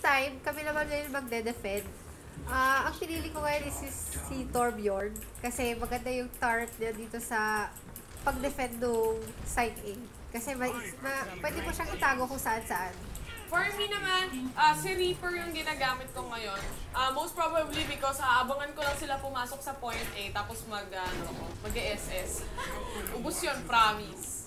time, kami naman ngayon magde-defend. Ang pinili ko ngayon is si Torbjorn. Kasi maganda yung turret niya dito sa pag-defend ng side A. Kasi pwede mo siyang itago kung saan-saan. For me naman, si Reaper yung ginagamit ko ngayon. Most probably because aabangan ko lang sila pumasok sa point A tapos mag-SS. Ubus yun, promise.